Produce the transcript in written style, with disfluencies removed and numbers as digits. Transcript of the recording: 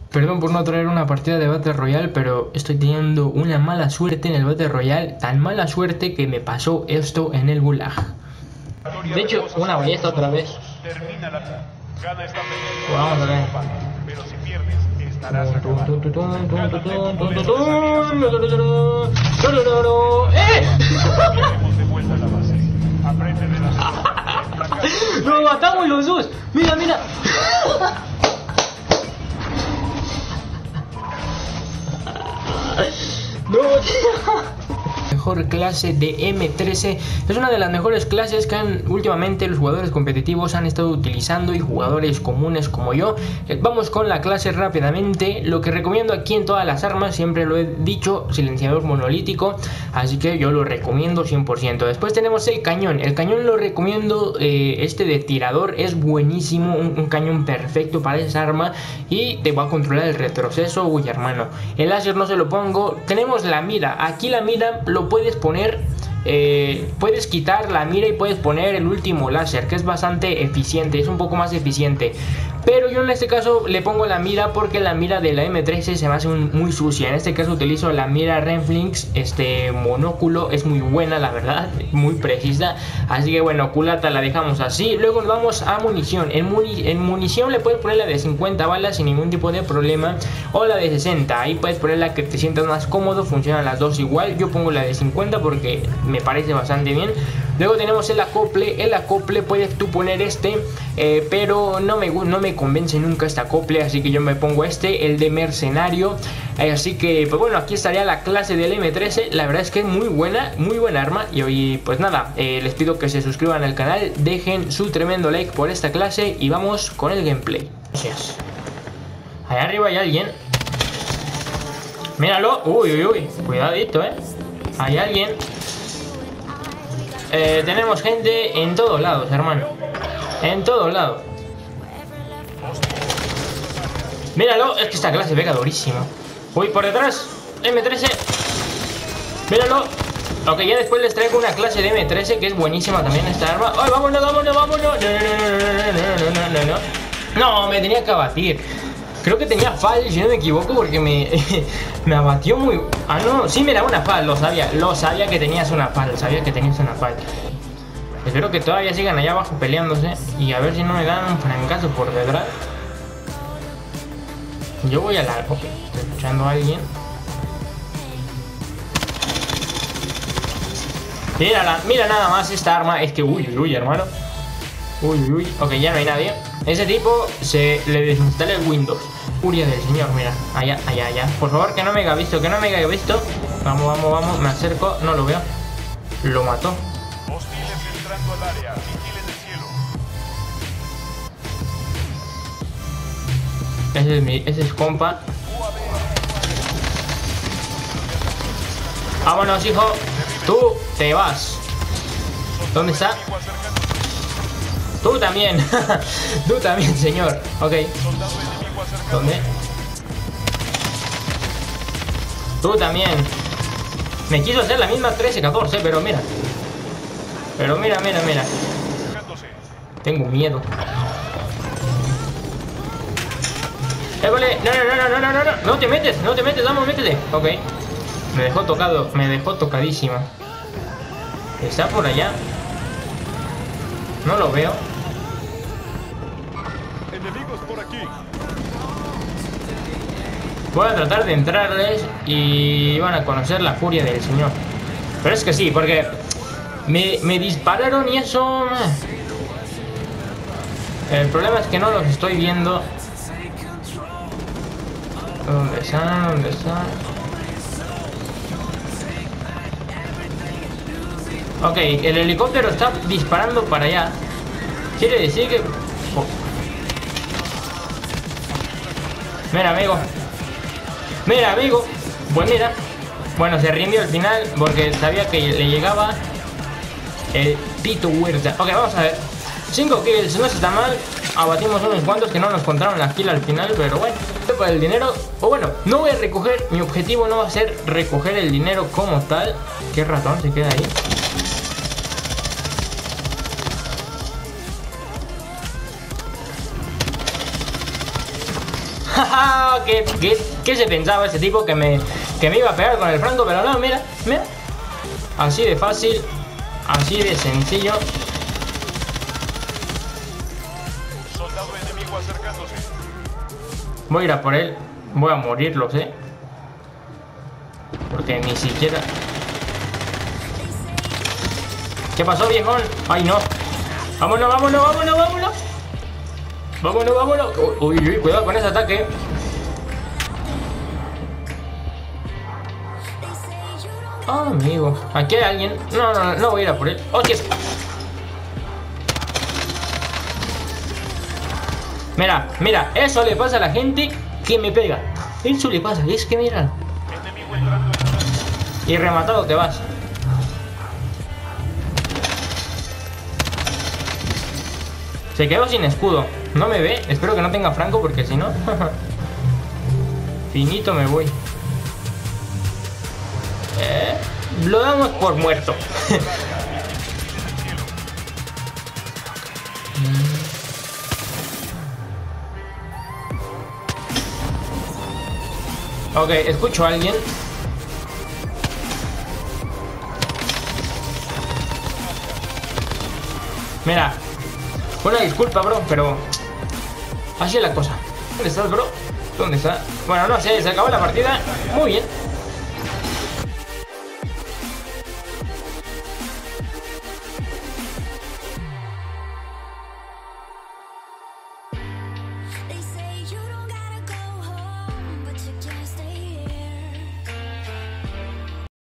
Perdón por no traer una partida de Battle Royale, pero estoy teniendo una mala suerte en el Battle Royale. Tan mala suerte que me pasó esto en el Gulag. De hecho, una ballesta otra vez. Vamos a ver. Pero si pierdes, estarás ¡Nos matamos los dos! ¡Mira, mira! ¡No! Mejor clase de M13 es una de las mejores clases que últimamente los jugadores competitivos han estado utilizando y jugadores comunes como yo. Vamos con la clase rápidamente. Lo que recomiendo aquí en todas las armas, siempre lo he dicho, silenciador monolítico, así que yo lo recomiendo 100%. Después tenemos el cañón lo recomiendo, este de tirador es buenísimo, un cañón perfecto para esa arma y te va a controlar el retroceso. Uy, hermano, el láser no se lo pongo. Tenemos la mira, aquí la mira lo puedes poner, puedes quitar la mira y puedes poner el último láser, que es bastante eficiente, es un poco más eficiente. Pero yo en este caso le pongo la mira porque la mira de la M13 se me hace muy sucia. En este caso utilizo la mira Renflix, monóculo, es muy buena la verdad, muy precisa. Así que bueno, culata la dejamos así. Luego nos vamos a munición. En munición le puedes poner la de 50 balas sin ningún tipo de problema, o la de 60, ahí puedes poner la que te sientas más cómodo, funcionan las dos igual. Yo pongo la de 50 porque me parece bastante bien. Luego tenemos el acople puedes tú poner pero no me convence nunca este acople, así que yo me pongo el de mercenario. Así que pues bueno, aquí estaría la clase del M13. La verdad es que es muy buena arma. Y hoy pues nada, les pido que se suscriban al canal, dejen su tremendo like por esta clase y vamos con el gameplay. Gracias. Allá arriba hay alguien. Míralo. Uy, cuidadito, hay alguien. Tenemos gente en todos lados, hermano. En todos lados. Míralo, es que esta clase pega durísimo. Uy, por detrás, M13. Míralo. Ok, ya después les traigo una clase de M13 que es buenísima también esta arma. ¡Ay, vámonos! No, me tenía que abatir. Creo que tenía fall, si no me equivoco, porque me abatió muy... Ah, no, sí me da una fall, lo sabía que tenías una fall, Espero que todavía sigan allá abajo peleándose y a ver si no me dan un francazo por detrás. Yo voy a la... Ok, estoy escuchando a alguien. Mira nada más esta arma, es que... Uy, hermano. Uy. Ok, ya no hay nadie. Ese tipo le desinstala el Windows. Furia del señor, mira. Allá. Por favor, que no me haya visto, Vamos, me acerco, no lo veo. Lo mató. Hostiles entrando al área, vigilen el cielo. Ese es compa. Vámonos, hijo. Tú te vas. ¿Dónde está? Tú también. Tú también, señor. Ok. ¿Dónde? Tú también. Me quiso hacer la misma 13-14, pero mira. Mira. Tengo miedo. ¡Épale! No. No te metes, vamos, métete. Ok. Me dejó tocadísima. ¿Está por allá? No lo veo. Enemigos por aquí. Voy a tratar de entrarles y van a conocer la furia del señor. Pero es que sí, porque me dispararon y eso... El problema es que no los estoy viendo. ¿Dónde están? Ok, el helicóptero está disparando para allá. Quiere decir que... Oh. Mira, amigo. Pues mira. Bueno, se rindió al final porque sabía que le llegaba el Tito Huerta. Ok, vamos a ver. 5 kills, no está mal. Abatimos unos cuantos que no nos contaron la kill al final, pero bueno. Para el dinero, o bueno, no voy a recoger. Mi objetivo no va a ser recoger el dinero como tal. ¿Qué ratón se queda ahí? ¿Qué se pensaba ese tipo que me iba a pegar con el franco? Pero no, mira, mira. Así de fácil, así de sencillo. Soldado enemigo acercándose. Voy a ir a por él. Voy a morir, lo sé. Porque ni siquiera... ¿Qué pasó, viejón? ¡Ay, no! ¡Vámonos, vámonos, vámonos, vámonos! ¡Vámonos, vámonos! Uy, uy, cuidado con ese ataque. Ah, amigo. Aquí hay alguien. No, no, no voy a ir a por él. ¡Hostia! Mira, mira, eso le pasa a la gente que me pega. Eso le pasa, es que mira. Enemigo entrando en el área. Y rematado te vas. Se quedó sin escudo. No me ve. Espero que no tenga franco porque si no... finito me voy. Lo damos por muerto. Ok, escucho a alguien. Mira, una disculpa, bro, pero así es la cosa. ¿Dónde estás, bro? ¿Dónde está? Bueno, no sé, se acabó la partida. Muy bien.